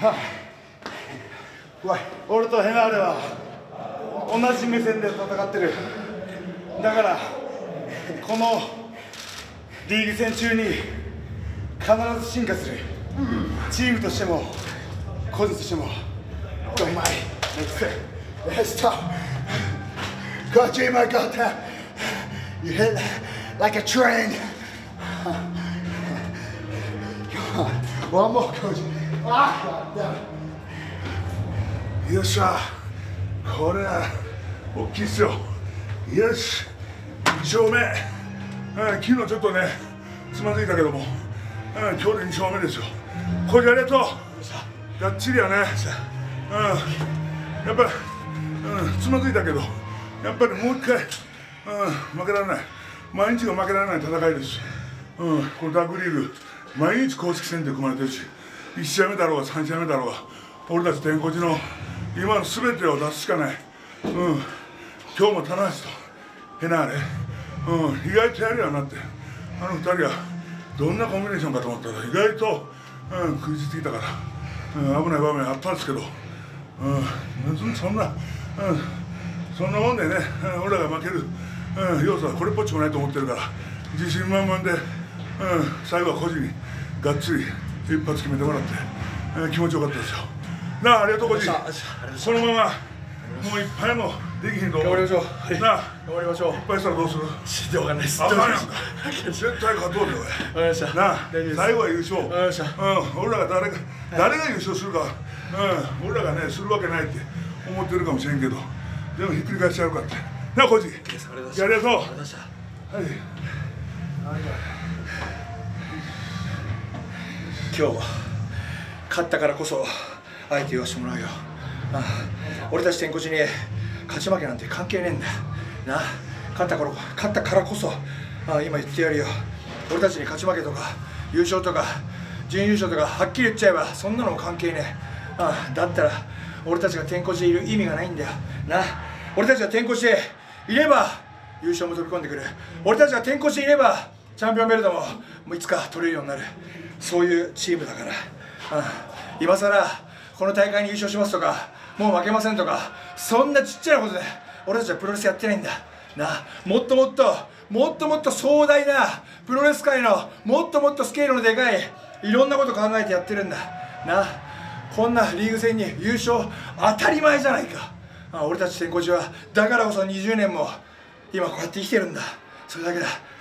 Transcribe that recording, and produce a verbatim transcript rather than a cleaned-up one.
はあ、わい俺とヘナーレは同じ目線で戦ってる。だからこのリーグ戦中に必ず進化する。チームとしても個人としても。うまい。Let's talk. God, Jim, I got that. You hit like a train. Come on, one more, coach. Ah, God damn. よっしゃ。これは大きいっすよ。よし。に勝目。昨日ちょっとね、つまずいたけども、今日でに勝目ですよ。これありがとう。がっちりやね。うん、やっぱり、うん、つまずいたけど、やっぱりもう一回、うん、負けられない、毎日が負けられない戦いです。うん、このダークリーグ、毎日公式戦で組まれてるし、いち試合目だろうがさん試合目だろうが、俺たち天候寺の今のすべてを出すしかない。うん、今日も棚橋とヘナーレ、うん、意外とやるようになって、あのふたりはどんなコンビネーションかと思ったら、意外と、うん、食いついてきたから、うん、危ない場面あったんですけど。うん、そんな、うん、そんなもんでね、俺らが負ける、うん、要素はこれっぽっちもないと思ってるから、自信満々で、うん、最後は個人にがっつり一発決めてもらって、うん、気持ちよかったですよ。なあ、ありがとう、個人。このまま、もういっぱいもできひんと思う。 頑張りましょう。なあ、頑張りましょう。 いっぱいしたらどうする？ 死んでわかんないです。 あかんやんか。絶対勝とうで、 わかりました。 なあ、最後は優勝。 わかりました。 うん、俺らが誰が、誰が優勝するか、うん、俺らがね、するわけないって思ってるかもしれんけど、でもひっくり返しちゃうからって。なあ、コーチ。ありがとう。はい。 今日勝ったからこそ相手言わせてもらうよ。ああ、俺たち天候寺に勝ち負けなんて関係ねえんだよな。勝ったから勝ったからこそ、ああ今言ってやるよ。俺たちに勝ち負けとか優勝とか準優勝とかはっきり言っちゃえばそんなのも関係ねえ。ああ、だったら俺たちが天候寺にいる意味がないんだよな。俺たちが天候寺でいれば優勝も飛び込んでくる。俺たちが天候寺でいればチャンピオンベルトももういつか取れるようになる。そういうチームだから。ああ、今さらこの大会に優勝しますとかもう負けませんとかそんなちっちゃなことで俺たちはプロレスやってないんだな。もっともっともっともっと壮大なプロレス界のもっともっとスケールのでかいいろんなこと考えてやってるんだな。こんなリーグ戦に優勝当たり前じゃないか。あ、俺たち天候寺はだからこそにじゅうねんも今こうやって生きてるんだ。それだけだ。